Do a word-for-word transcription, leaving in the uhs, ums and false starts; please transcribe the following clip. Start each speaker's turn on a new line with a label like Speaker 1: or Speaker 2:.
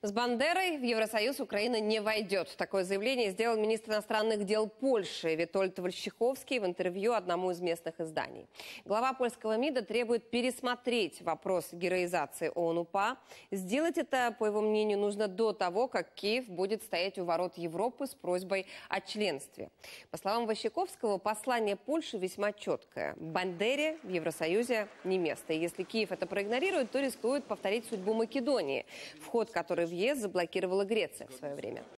Speaker 1: С Бандерой в Евросоюз Украина не войдет. Такое заявление сделал министр иностранных дел Польши Витольд Войчеховский в интервью одному из местных изданий. Глава польского МИДа требует пересмотреть вопрос героизации ОУН-УПА. Сделать это, по его мнению, нужно до того, как Киев будет стоять у ворот Европы с просьбой о членстве. По словам Войчеховского, послание Польши весьма четкое. Бандере в Евросоюзе не место. И если Киев это проигнорирует, то рискует повторить судьбу Македонии, вход которой в ЕС заблокировала Греция в свое время.